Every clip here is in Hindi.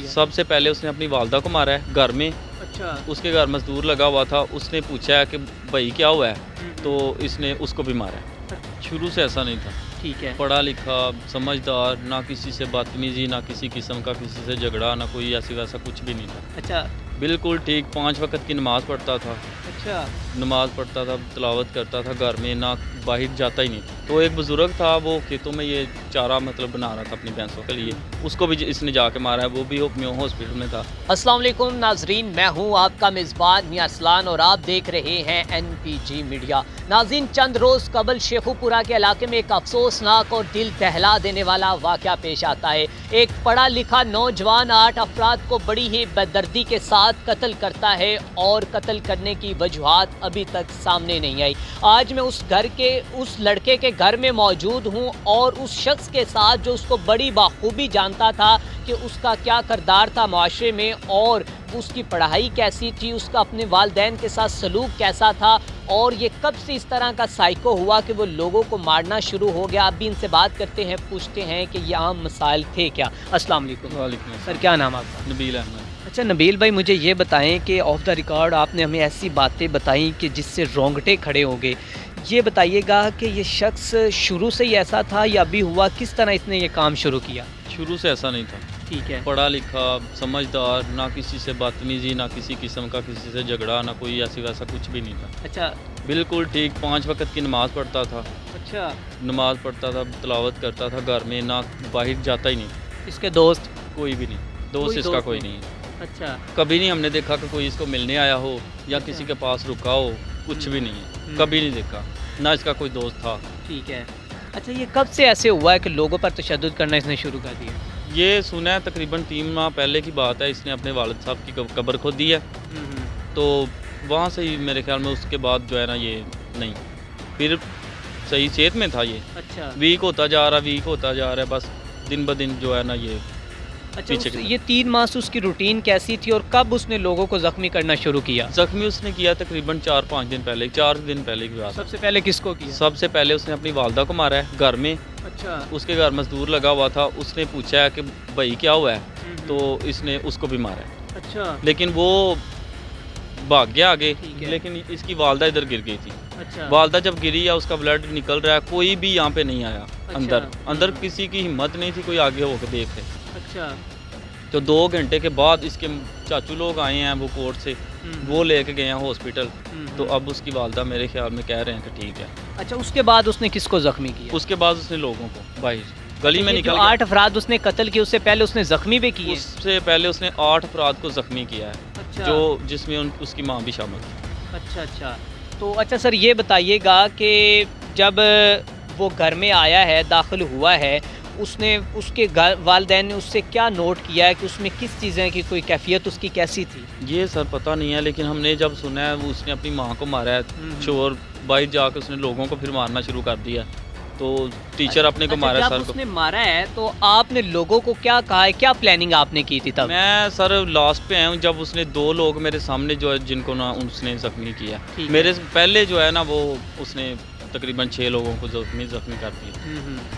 सबसे पहले उसने अपनी वालदा को मारा है घर में। अच्छा। उसके घर मजदूर लगा हुआ था, उसने पूछा है कि भाई क्या हुआ है, तो इसने उसको भी मारा है। शुरू से ऐसा नहीं था, ठीक है। पढ़ा लिखा, समझदार, ना किसी से बदतमीजी, ना किसी किस्म का किसी से झगड़ा, ना कोई ऐसी वैसा कुछ भी नहीं था। अच्छा। बिल्कुल ठीक, 5 वक्त की नमाज़ पढ़ता था। अच्छा। नमाज़ पढ़ता था, तिलावत करता था घर में, ना बाहर जाता ही नहीं था। तो एक बुज़ुर्ग था, वो खेतों में ये चारा मतलब बना रहा था अपनी भैंसों के लिए, उसको भी इसने जाके मारा है, वो भी हॉस्पिटल में था। अस्सलाम वालेकुम नाजरीन, मैं हूं आपका मेज़बान मियां असलान और आप देख रहे हैं NPG मीडिया। नाज़रीन, चंद रोज़ कबल शेखुपुरा के इलाके में एक अफसोसनाक और दिल दहला देने वाला वाक़या पेश आता है। एक पढ़ा लिखा नौजवान 8 अफराद को बड़ी ही बेदर्दी के साथ कत्ल करता है और कत्ल करने की वजूहात अभी तक सामने नहीं आई। आज मैं उस लड़के के घर में मौजूद हूं और उस शख्स के साथ जो उसको बड़ी बाखूबी जानता था कि उसका क्या किरदार था माशरे में और उसकी पढ़ाई कैसी थी, उसका अपने वालिदैन के साथ सलूक कैसा था और ये कब से इस तरह का साइको हुआ कि वो लोगों को मारना शुरू हो गया। अभी इनसे बात करते हैं, पूछते हैं कि ये आम मसाइल थे क्या। अस्सलाम वालेकुम। वालेकुम सर, क्या नाम आपका? नबील अहमद। अच्छा नबील भाई, मुझे ये बताएं कि ऑफ द रिकॉर्ड आपने हमें ऐसी बातें बताई कि जिससे रोंगटे खड़े हो गए। ये बताइएगा कि ये शख्स शुरू से ही ऐसा था या अभी हुआ, किस तरह इसने ये काम शुरू किया? शुरू से ऐसा नहीं था, ठीक है। पढ़ा लिखा, समझदार, ना किसी से बदतमीजी, ना किसी किस्म का किसी से झगड़ा, ना कोई ऐसी वैसा कुछ भी नहीं था। अच्छा। बिल्कुल ठीक, 5 वक्त की नमाज़ पढ़ता था। अच्छा। नमाज़ पढ़ता था, तिलावत करता था घर में, ना बाहर जाता ही नहीं। इसके दोस्त? कोई भी नहीं, दोस्त इसका कोई नहीं है। अच्छा। कभी नहीं हमने देखा कि कोई इसको मिलने आया हो या किसी के पास रुका हो, कुछ भी नहीं है, कभी नहीं देखा, ना इसका कोई दोस्त था। ठीक है। अच्छा, ये कब से ऐसे हुआ है कि लोगों पर तशद्दुद करना इसने शुरू कर दिया? ये सुना है तकरीबन 3 माह पहले की बात है, इसने अपने वालिद साहब की कब्र खोद दी है, तो वहाँ से ही मेरे ख्याल में उसके बाद जो है ना ये नहीं, फिर सही सेहत में था ये। अच्छा। वीक होता जा रहा है, बस दिन ब दिन जो है ना ये। अच्छा, ये 3 माह से उसकी रूटीन कैसी थी और कब उसने लोगों को ज़ख्मी करना शुरू किया? ज़ख्मी उसने किया तकरीबन 4-5 दिन पहले, 4 दिन पहले की बात। सबसे पहले किसको किया? सबसे पहले उसने अपनी वालदा को मारा है घर में। अच्छा। उसके घर मजदूर लगा हुआ था, उसने पूछा है कि भाई क्या हुआ है, तो इसने उसको भी मारा है। अच्छा। लेकिन वो भाग गया आगे, लेकिन इसकी वालदा इधर गिर गई थी। अच्छा। वालदा जब गिरी या उसका ब्लड निकल रहा है, कोई भी यहाँ पे नहीं आया। अच्छा। अंदर किसी की हिम्मत नहीं थी कोई आगे होकर देखे। अच्छा। तो 2 घंटे के बाद इसके चाचू लोग आए हैं वो कोर्ट से, वो लेके गए हैं हॉस्पिटल, तो अब उसकी वालदा मेरे ख्याल में कह रहे हैं कि ठीक है। अच्छा, उसके बाद उसने किसको ज़ख्मी किया? उसके बाद उसने लोगों को बाहर गली में निकल 8 अफराद उसने कत्ल किए, उससे पहले उसने ज़ख्मी भी किए? उससे पहले उसने 8 अफराद को ज़ख्मी किया है। अच्छा। जो जिसमें उसकी माँ भी शामिल थी। अच्छा अच्छा। तो अच्छा सर, ये बताइएगा कि जब वो घर में आया है, दाखिल हुआ है, उसने उसके वालिदैन ने उससे क्या नोट किया है कि उसमें किस चीज़ें की कोई कैफियत उसकी कैसी थी? ये सर पता नहीं है, लेकिन हमने जब सुना है वो उसने अपनी माँ को मारा है, चोर बाहर जाकर उसने लोगों को फिर मारना शुरू कर दिया, तो टीचर अपने को मारा सर को। उसने मारा है तो आपने लोगों को क्या कहा है, क्या प्लानिंग आपने की थी तब? मैं सर लास्ट पे आया हूँ जब उसने 2 लोग मेरे सामने जो है जिनको ना उसने ज़ख्मी किया। मेरे पहले जो है ना वो उसने तकरीबन 6 लोगों को ज़ख्मी कर दिया।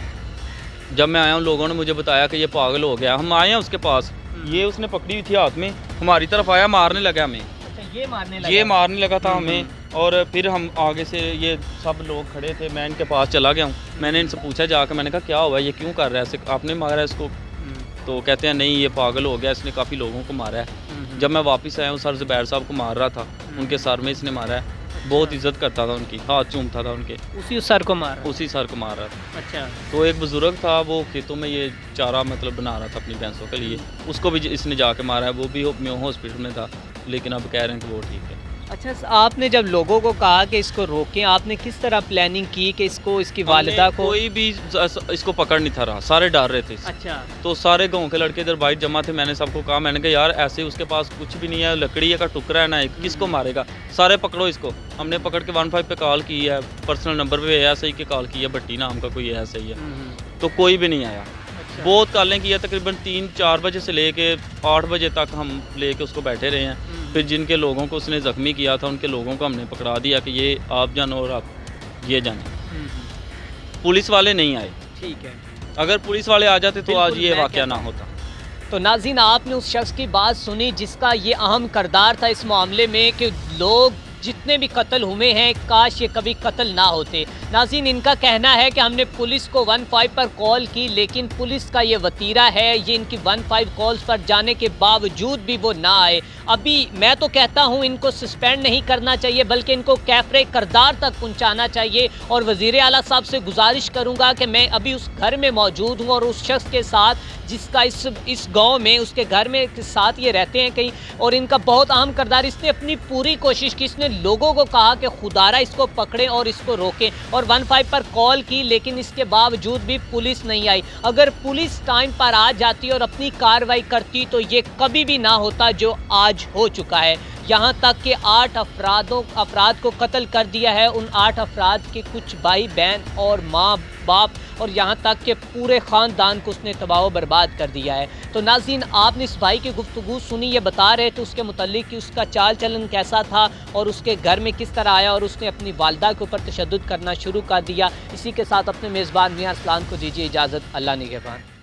जब मैं आया हूँ लोगों ने मुझे बताया कि ये पागल हो गया। हम आए हैं उसके पास, ये उसने पकड़ी हुई थी हाथ में, हमारी तरफ आया, मारने लगा हमें। अच्छा, ये मारने लगा था हमें, और फिर हम आगे से ये सब लोग खड़े थे, मैं इनके पास चला गया हूँ। मैंने इनसे पूछा जाकर, मैंने कहा क्या हुआ, ये क्यों कर रहा है ऐसे, आपने मारा है इसको? तो कहते हैं नहीं ये पागल हो गया, इसने काफ़ी लोगों को मारा है। जब मैं वापस आया हूँ सर ज़ुबैर साहब को मार रहा था, उनके सर में इसने मारा है। बहुत इज्जत करता था उनकी, हाथ चूमता था उनके। उसी सर को मार रहा था। अच्छा। तो एक बुजुर्ग था, वो खेतों में ये चारा मतलब बना रहा था अपनी भैंसों के लिए, उसको भी इसने जाके मारा है, वो भी हॉस्पिटल में था, लेकिन अब कह रहे हैं कि वो ठीक है। अच्छा, आपने जब लोगों को कहा कि इसको रोकें, आपने किस तरह प्लानिंग की कि इसकी वालिदा को? कोई भी इसको पकड़ नहीं था रहा, सारे डर रहे थे। अच्छा। तो सारे गांव के लड़के इधर बाइट जमा थे, मैंने सबको कहा, मैंने कहा यार ऐसे उसके पास कुछ भी नहीं है, लकड़ी का टुकड़ा है ना, किसको मारेगा, सारे पकड़ो इसको। हमने पकड़ के 15 पे कॉल की है, पर्सनल नंबर पे ऐसे ही के कॉल की है, भट्टी नाम का कोई ऐसे ही है, तो कोई भी नहीं आया। बहुत कॉलें किया, तकरीबन 3-4 बजे से लेके 8 बजे तक हम लेके उसको बैठे रहे हैं। फिर जिनके लोगों को उसने ज़ख्मी किया था उनके लोगों को हमने पकड़ा दिया कि ये आप जानो और आप ये जाने। पुलिस वाले नहीं आए। ठीक है। अगर पुलिस वाले आ जाते तो आज ये वाक़या ना होता। तो नाज़रीन, आपने उस शख्स की बात सुनी जिसका ये अहम किरदार था इस मामले में कि लोग जितने भी कत्ल हुए हैं काश ये कभी कत्ल ना होते। नाज़रीन, इनका कहना है कि हमने पुलिस को 15 पर कॉल की, लेकिन पुलिस का ये वतीरा है, ये इनकी 15 कॉल्स पर जाने के बावजूद भी वो ना आए। अभी मैं तो कहता हूँ इनको सस्पेंड नहीं करना चाहिए, बल्कि इनको कैफरे किरदार तक पहुँचाना चाहिए। और वज़ीर आला साहब से गुजारिश करूँगा कि मैं अभी उस घर में मौजूद हूँ और उस शख्स के साथ जिसका इस गांव में उसके घर में के साथ ये रहते हैं कहीं, और इनका बहुत अहम किरदार, इसने अपनी पूरी कोशिश की, इसने लोगों को कहा कि खुदारा इसको पकड़ें और इसको रोकें, और 15 पर कॉल की, लेकिन इसके बावजूद भी पुलिस नहीं आई। अगर पुलिस टाइम पर आ जाती और अपनी कार्रवाई करती तो ये कभी भी ना होता जो आज हो चुका है। यहाँ तक कि 8 अफराद को कत्ल कर दिया है। उन 8 अफराद के कुछ भाई बहन और माँ बाप, और यहाँ तक कि पूरे ख़ानदान को उसने तबाह बर्बाद कर दिया है। तो नाज़रीन, आपने इस भाई की गुफ्तगू सुनी, ये बता रहे थे उसके मुतालिक कि उसका चाल चलन कैसा था और उसके घर में किस तरह आया और उसने अपनी वालदा के ऊपर तशद्दुद करना शुरू कर दिया। इसी के साथ अपने मेज़बान मियां अरसलान को दीजिए इजाज़त। अल्लाह निगहबान।